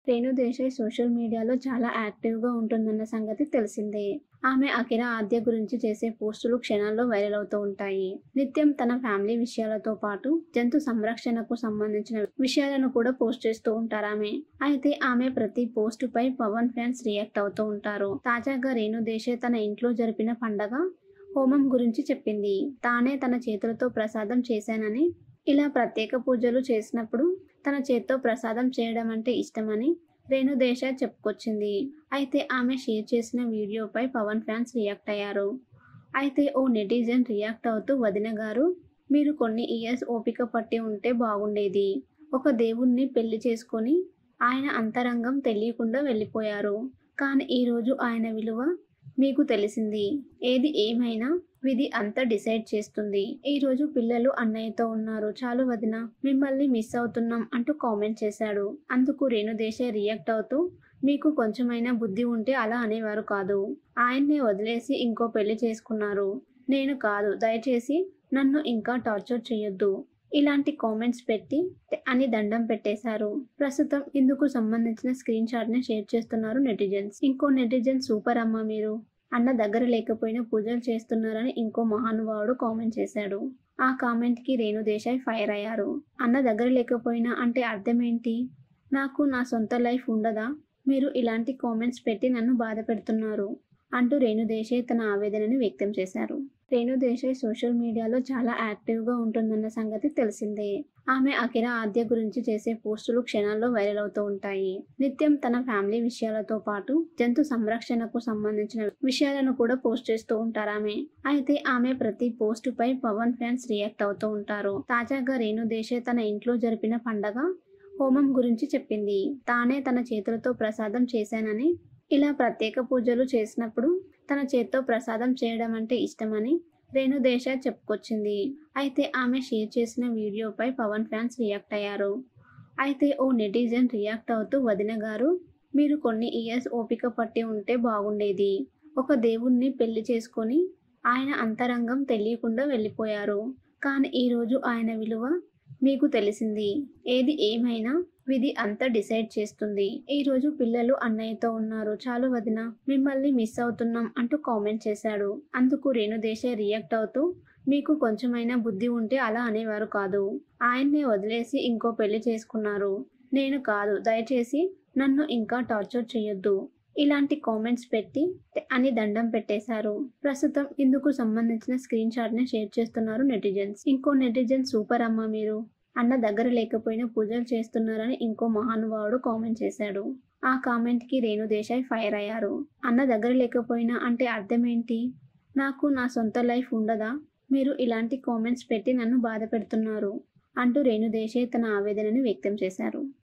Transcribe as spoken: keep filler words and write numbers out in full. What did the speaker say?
Renu Desai social మీడియాలో చాలా యాక్టివ్‌గా ఉంటుందన్న సంగతి తెలిసిందే. ఆమె అకిరా ఆద్య గురించి చేసే పోస్టులు క్షణాల్లో వైరల్ అవుతూ ఉంటాయి. నిత్యం తన ఫ్యామిలీ విషయాలతో పాటు జంతు సంరక్షణకు సంబంధించిన విషయాలను కూడా పోస్ట్ చేస్తూ ఉంటారామె. అయితే ఆమె ప్రతి పోస్టుపై పవన్ ఫ్యాన్స్ రియాక్ట్ అవుతూ ఉంటారు. తాజాగా రేణు దేశాయ్ తన ఇంట్లో జరిపిన పండగ హోమం గురించి చెప్పింది. తానే తన చేతులతో ప్రసాదం చేశానని, ఇలా ప్రత్యేక పూజలు చేసినప్పుడు తన చేత్తో ప్రసాదం చేయడం అంటే ఇష్టమని రేణు దేశాయ్ చెప్పుకొచ్చింది. అయితే ఆమె షేర్ చేసిన వీడియోపై పవన్ ఫ్యాన్స్ రియాక్ట్ అయ్యారు. అయితే ఓ నెటిజన్ రియాక్ట్ అవుతూ వదిన గారు, మీరు కొన్ని ఇయర్స్ ఓపిక పట్టి ఉంటే బాగుండేది. ఒక దేవుణ్ణి పెళ్లి చేసుకొని ఆయన అంతరంగం తెలియకుండా వెళ్ళిపోయారు. కానీ ఈరోజు ఆయన విలువ మీకు తెలిసింది. ఏది ఏమైనా విధి అంతా డిసైడ్ చేస్తుంది. ఈరోజు పిల్లలు అన్నయ్యతో ఉన్నారు. చాలు వదిన, మిమ్మల్ని మిస్ అవుతున్నాం అంటూ కామెంట్ చేశాడు. అందుకు రేణు దేశాయ్ రియాక్ట్ అవుతూ, మీకు కొంచెమైనా బుద్ధి ఉంటే అలా అనేవారు కాదు. ఆయన్నే వదిలేసి ఇంకో పెళ్లి చేసుకున్నారు. నేను కాదు, దయచేసి నన్ను ఇంకా టార్చర్ చేయొద్దు. ఇలాంటి కామెంట్స్ పెట్టి అని దండం పెట్టేశారు. ప్రస్తుతం ఇందుకు సంబంధించిన స్క్రీన్ షాట్ ని షేర్ చేస్తున్నారు నెటిజన్స్. ఇంకో నెటిజన్, సూపర్ అమ్మ మీరు, అన్న దగ్గర లేకపోయినా పూజలు చేస్తున్నారని ఇంకో మహానుభావుడు కామెంట్ చేశాడు. ఆ కామెంట్ కి రేణు దేశాయ్ ఫైర్ అయ్యారు. అన్న దగ్గర లేకపోయినా అంటే అర్థం ఏంటి? నాకు నా సొంత లైఫ్ ఉండదా? మీరు ఇలాంటి కామెంట్స్ పెట్టి నన్ను బాధ పెడుతున్నారు అంటూ రేణు దేశాయ్ తన ఆవేదనని వ్యక్తం చేశారు. రేణు దేశాయ్ సోషల్ మీడియాలో చాలా యాక్టివ్‌గా ఉంటుందన్న సంగతి తెలిసిందే. ఆమె అకిరా ఆద్య గురించి చేసే పోస్టులు క్షణాల్లో వైరల్ అవుతూ ఉంటాయి. నిత్యం తన ఫ్యామిలీ విషయాలతో పాటు జంతు సంరక్షణకు సంబంధించిన విషయాలను కూడా పోస్ట్ చేస్తూ ఉంటారామె. అయితే ఆమె ప్రతి పోస్టుపై పవన్ ఫ్యాన్స్ రియాక్ట్ అవుతూ ఉంటారు. తాజాగా రేణు దేశాయ్ తన ఇంట్లో జరిపిన పండగ హోమం గురించి చెప్పింది. తానే తన చేతులతో ప్రసాదం చేశానని, ఇలా ప్రత్యేక పూజలు చేసినప్పుడు తన చేత్తో ప్రసాదం చేయడం అంటే ఇష్టమని రేణు దేశాయ్ చెప్పుకొచ్చింది. అయితే ఆమె షేర్ చేసిన వీడియోపై పవన్ ఫ్యాన్స్ రియాక్ట్ అయ్యారు. అయితే ఓ నెటిజన్ రియాక్ట్ అవుతూ వదిన గారు, మీరు కొన్ని ఇయర్స్ ఓపిక పట్టి ఉంటే బాగుండేది. ఒక దేవుణ్ణి పెళ్లి చేసుకొని ఆయన అంతరంగం తెలియకుండా వెళ్ళిపోయారు. కానీ ఈరోజు ఆయన విలువ మీకు తెలిసింది. ఏది ఏమైనా విధి అంతా డిసైడ్ చేస్తుంది. ఈరోజు పిల్లలు అన్నయ్యతో ఉన్నారు. చాలు వదిన, మిమ్మల్ని మిస్ అవుతున్నాం అంటూ కామెంట్ చేశాడు. అందుకు రేణు దేశాయ్ రియాక్ట్ అవుతూ, మీకు కొంచెమైనా బుద్ధి ఉంటే అలా అనేవారు కాదు. ఆయన్నే వదిలేసి ఇంకో పెళ్లి చేసుకున్నారు. నేను కాదు, దయచేసి నన్ను ఇంకా టార్చర్ చేయొద్దు. ఇలాంటి కామెంట్స్ పెట్టి అని దండం పెట్టేశారు. ప్రస్తుతం ఇందుకు సంబంధించిన స్క్రీన్ షాట్ ని షేర్ చేస్తున్నారు నెటిజన్స్. ఇంకో నెటిజన్, సూపర్ అమ్మ మీరు, అన్న దగ్గర లేకపోయినా పూజలు చేస్తున్నారని ఇంకో మహానుభావుడు కామెంట్ చేశాడు. ఆ కామెంట్ కి రేణు దేశాయ్ ఫైర్ అయ్యారు. అన్న దగ్గర లేకపోయినా అంటే అర్థం ఏంటి? నాకు నా సొంత లైఫ్ ఉండదా? మీరు ఇలాంటి కామెంట్స్ పెట్టి నన్ను బాధ పెడుతున్నారు అంటూ రేణు దేశాయ్ తన ఆవేదనని వ్యక్తం చేశారు.